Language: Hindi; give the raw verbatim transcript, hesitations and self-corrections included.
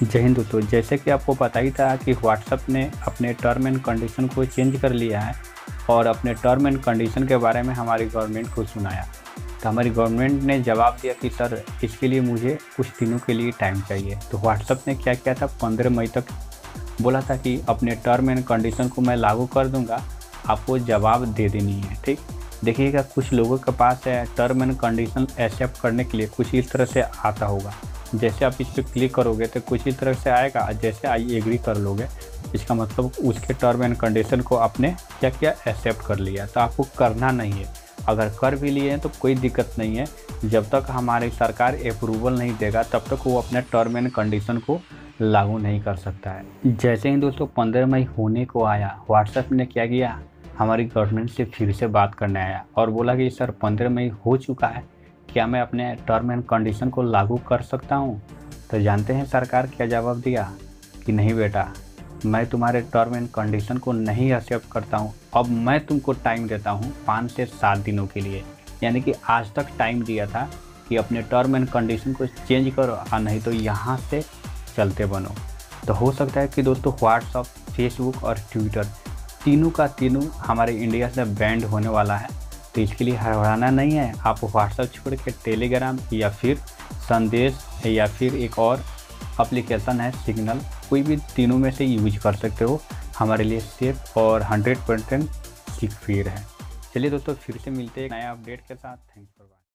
जय हिंद दोस्तों। जैसे कि आपको पता ही था कि व्हाट्सएप ने अपने टर्म एंड कंडीशन को चेंज कर लिया है और अपने टर्म एंड कंडीशन के बारे में हमारी गवर्नमेंट को सुनाया। तो हमारी गवर्नमेंट ने जवाब दिया कि सर इसके लिए मुझे कुछ दिनों के लिए टाइम चाहिए। तो व्हाट्सएप ने क्या किया था, पंद्रह मई तक बोला था कि अपने टर्म एंड कंडीशन को मैं लागू कर दूंगा, आपको जवाब दे देनी है। ठीक, देखिएगा कुछ लोगों के पास है टर्म एंड कंडीशन एक्सेप्ट करने के लिए कुछ इस तरह से आता होगा। जैसे आप इस पर क्लिक करोगे तो कुछ इस तरह से आएगा, जैसे आई एग्री कर लोगे इसका मतलब उसके टर्म एंड कंडीशन को आपने क्या किया, एक्सेप्ट कर लिया। तो आपको करना नहीं है, अगर कर भी लिए हैं तो कोई दिक्कत नहीं है। जब तक हमारी सरकार अप्रूवल नहीं देगा तब तक वो अपने टर्म एंड कंडीशन को लागू नहीं कर सकता है। जैसे ही दोस्तों पंद्रह मई होने को आया, व्हाट्सएप ने क्या किया, हमारी गवर्नमेंट से फिर से बात करने आया और बोला कि सर पंद्रह मई हो चुका है, क्या मैं अपने टर्म एंड कंडीशन को लागू कर सकता हूँ। तो जानते हैं सरकार क्या जवाब दिया कि नहीं बेटा, मैं तुम्हारे टर्म एंड कंडीशन को नहीं एक्सेप्ट करता हूँ। अब मैं तुमको टाइम देता हूँ पाँच से सात दिनों के लिए, यानी कि आज तक टाइम दिया था कि अपने टर्म एंड कंडीशन को चेंज करो और नहीं तो यहाँ से चलते बनो। तो हो सकता है कि दोस्तों व्हाट्सअप, फेसबुक और ट्विटर तीनों का तीनों हमारे इंडिया से बैंड होने वाला है। तो इसके लिए हड़बड़ाना नहीं है, आप व्हाट्सएप छोड़ के टेलीग्राम या फिर संदेश या फिर एक और एप्लीकेशन है सिग्नल, कोई भी तीनों में से यूज कर सकते हो। हमारे लिए सेफ और हंड्रेड परसेंट सिक्योर है। चलिए दोस्तों फिर से मिलते हैं नया अपडेट के साथ। थैंक्स।